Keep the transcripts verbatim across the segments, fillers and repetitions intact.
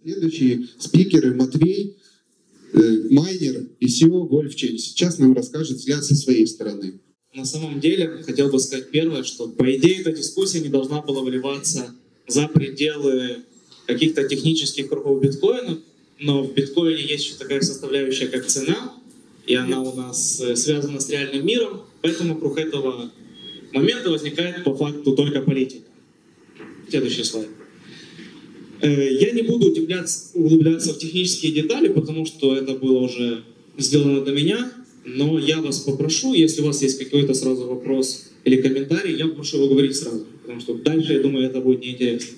Следующие спикеры Матвей, э, майнер и си и о WolfChain. Сейчас нам расскажет взгляд со своей стороны. На самом деле, хотел бы сказать первое, что по идее эта дискуссия не должна была выливаться за пределы каких-то технических кругов биткоина, но в биткоине есть еще такая составляющая, как цена, и она у нас связана с реальным миром, поэтому вокруг этого момента возникает по факту только политика. Следующий слайд. Я не буду углубляться в технические детали, потому что это было уже сделано до меня, но я вас попрошу, если у вас есть какой-то сразу вопрос или комментарий, я попрошу его говорить сразу, потому что дальше, я думаю, это будет неинтересно.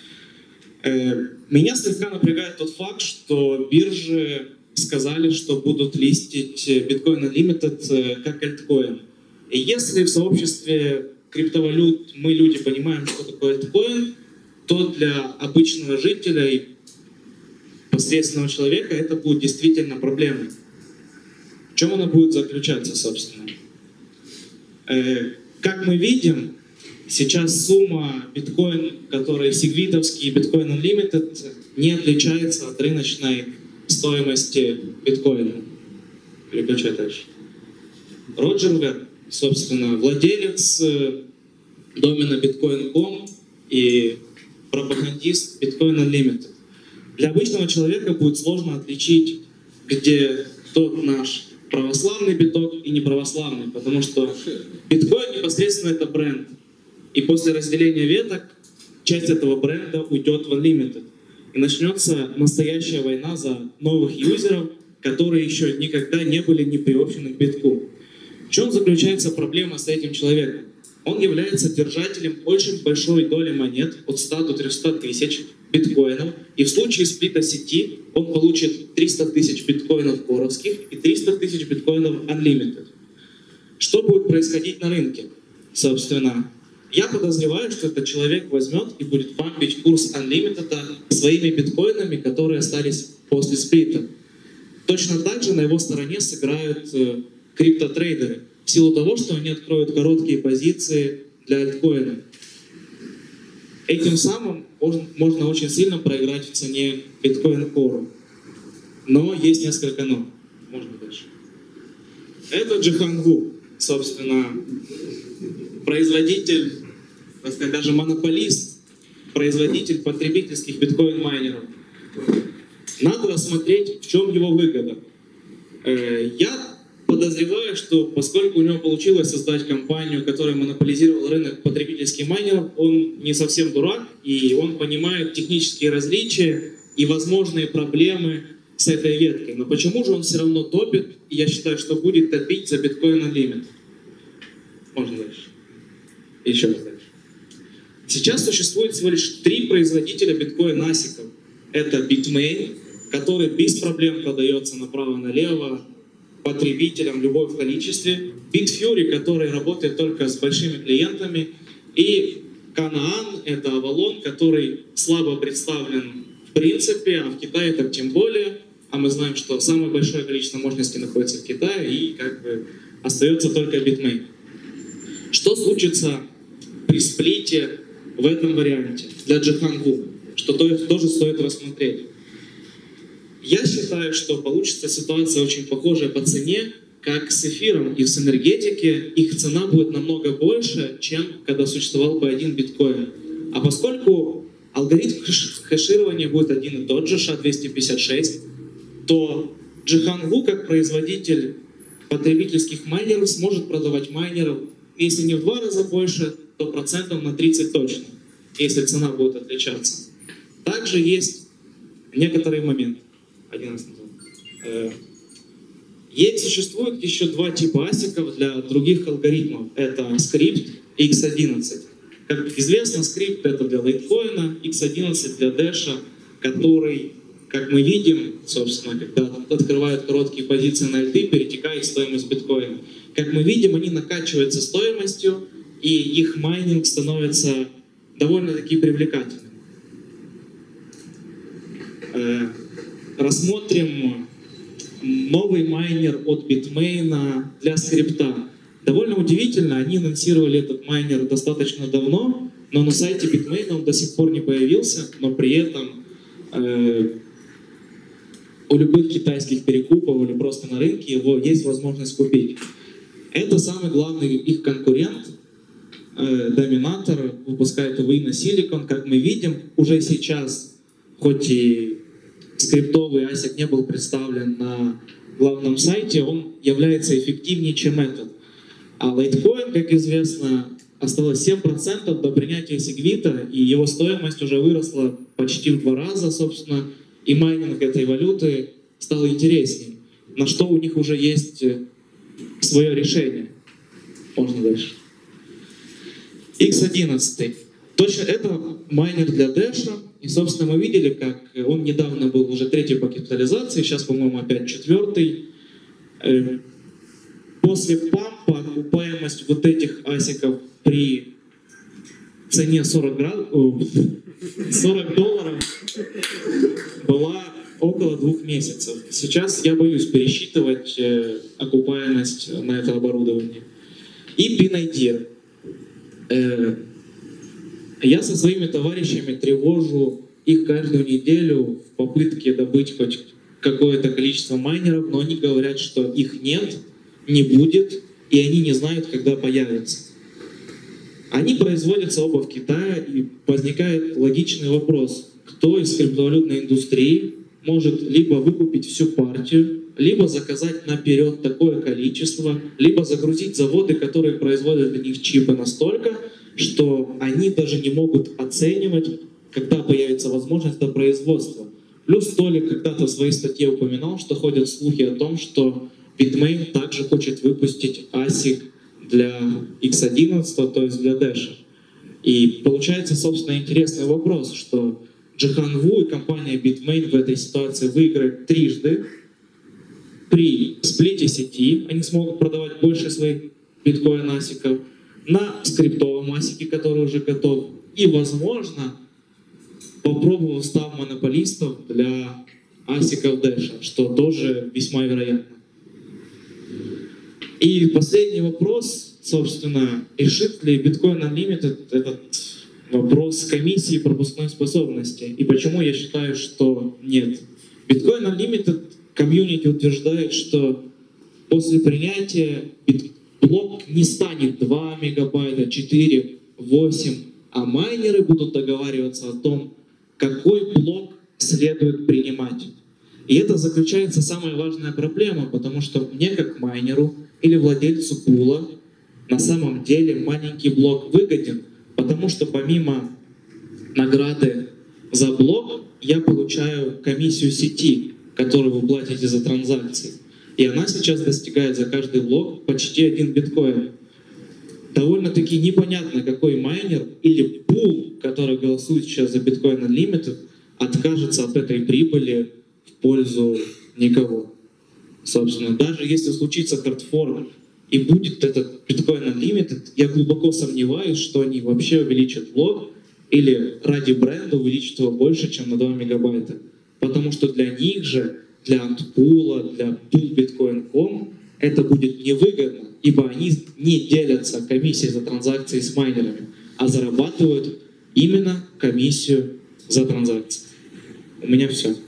Меня слегка напрягает тот факт, что биржи сказали, что будут листить Bitcoin Unlimited как альткоин. И если в сообществе криптовалют мы, люди, понимаем, что такое альткоин, то для обычного жителя и посредственного человека это будет действительно проблемой. В чем она будет заключаться, собственно? Э, как мы видим, сейчас сумма биткоин, который сигвитовский биткоин Unlimited, не отличается от рыночной стоимости биткоина. Переключай дальше. Роджер Ver, собственно, владелец домена биткоин точка ком и пропагандист Bitcoin Unlimited. Для обычного человека будет сложно отличить, где тот наш православный биток и неправославный, потому что биткоин непосредственно это бренд. И после разделения веток часть этого бренда уйдет в Unlimited. И начнется настоящая война за новых юзеров, которые еще никогда не были не приобщены к битку. В чем заключается проблема с этим человеком? Он является держателем очень большой доли монет, от ста до трёхсот тысяч биткоинов. И в случае сплита сети он получит триста тысяч биткоинов коровских и триста тысяч биткоинов Unlimited. Что будет происходить на рынке? Собственно, я подозреваю, что этот человек возьмет и будет пампить курс Unlimited своими биткоинами, которые остались после сплита. Точно так же на его стороне сыграют э, криптотрейдеры, в силу того, что они откроют короткие позиции для альткоина. Этим самым можно очень сильно проиграть в цене биткоин Core. Но есть несколько но. Можно дальше. Это Джихан Ву, собственно, производитель, так сказать, даже монополист, производитель потребительских биткоин-майнеров. Надо рассмотреть, в чем его выгода. Я подозреваю, что поскольку у него получилось создать компанию, которая монополизировала рынок потребительских майнеров, он не совсем дурак, и он понимает технические различия и возможные проблемы с этой веткой. Но почему же он все равно топит, и я считаю, что будет топить за Bitcoin Unlimited? Можно дальше. Еще раз дальше. Сейчас существует всего лишь три производителя биткоин-асиков. Это Bitmain, который без проблем продается направо-налево потребителям в любом количестве, Bitfury, который работает только с большими клиентами, и Canaan, это Avalon, который слабо представлен в принципе, а в Китае так тем более, а мы знаем, что самое большое количество мощности находится в Китае, и как бы остается только Bitmain. Что случится при сплите в этом варианте для Джихан Ву, что тоже стоит рассмотреть? Я считаю, что получится ситуация очень похожая по цене, как с эфиром и с энергетики. Их цена будет намного больше, чем когда существовал бы один биткоин. А поскольку алгоритм хэширования будет один и тот же, ша двести пятьдесят шесть, то Джихан Ву, как производитель потребительских майнеров, сможет продавать майнеров, если не в два раза больше, то процентов на тридцать точно, если цена будет отличаться. Также есть некоторые моменты. Есть, существует еще два типа асиков для других алгоритмов. Это скрипт и икс одиннадцать. Как известно, скрипт это для лайткоина, икс одиннадцать для дэша, который, как мы видим, собственно, когда открывают короткие позиции на альты, перетекает стоимость биткоина. Как мы видим, они накачиваются стоимостью, и их майнинг становится довольно-таки привлекательным. Рассмотрим новый майнер от Bitmain для скрипта. Довольно удивительно, они анонсировали этот майнер достаточно давно, но на сайте Bitmain он до сих пор не появился, но при этом э, у любых китайских перекупов или просто на рынке его есть возможность купить. Это самый главный их конкурент, э, доминатор, выпускает Wino Silicon. Как мы видим, уже сейчас, хоть и скриптовый асик не был представлен на главном сайте, он является эффективнее, чем этот. А Litecoin, как известно, осталось семь процентов до принятия Segwit, и его стоимость уже выросла почти в два раза, собственно, и майнинг этой валюты стал интересней, на что у них уже есть свое решение. Можно дальше. икс одиннадцать. Точно это майнер для Dash, и, собственно, мы видели, как он недавно был уже третий по капитализации, сейчас, по-моему, опять четвертый. После пампа окупаемость вот этих асиков при цене сорок долларов была около двух месяцев. Сейчас я боюсь пересчитывать окупаемость на это оборудование. И Pinaidir. Я со своими товарищами тревожу их каждую неделю в попытке добыть хоть какое-то количество майнеров, но они говорят, что их нет, не будет, и они не знают, когда появятся. Они производятся оба в Китае, и возникает логичный вопрос, кто из криптовалютной индустрии может либо выкупить всю партию, либо заказать наперед такое количество, либо загрузить заводы, которые производят для них чипы настолько, что они даже не могут оценивать, когда появится возможность до производства. Плюс Толик когда-то в своей статье упоминал, что ходят слухи о том, что Bitmain также хочет выпустить асик для икс одиннадцать, то есть для Dash. И получается, собственно, интересный вопрос, что Джихан Ву и компания Bitmain в этой ситуации выиграют трижды. При сплите сети они смогут продавать больше своих биткоин-асиков, на скриптовом асике, который уже готов, и, возможно, попробовав став монополистов для асиков Dash, что тоже весьма вероятно. И последний вопрос, собственно, решит ли Bitcoin Unlimited этот вопрос комиссии пропускной способности? И почему я считаю, что нет? Bitcoin Unlimited комьюнити утверждает, что после принятия блок не станет два мегабайта, четыре, восемь, а майнеры будут договариваться о том, какой блок следует принимать. И это заключается самая важная проблема, потому что мне как майнеру или владельцу пула на самом деле маленький блок выгоден, потому что помимо награды за блок я получаю комиссию сети, которую вы платите за транзакции. И она сейчас достигает за каждый блок почти один биткоин. Довольно-таки непонятно, какой майнер или пул, который голосует сейчас за Bitcoin Unlimited, откажется от этой прибыли в пользу никого. Собственно, даже если случится хардфорк и будет этот Bitcoin Unlimited, я глубоко сомневаюсь, что они вообще увеличат блок или ради бренда увеличат его больше, чем на два мегабайта. Потому что для них же, для антпула, для pool bitcoin точка ком это будет невыгодно, ибо они не делятся комиссией за транзакции с майнерами, а зарабатывают именно комиссию за транзакции. У меня все.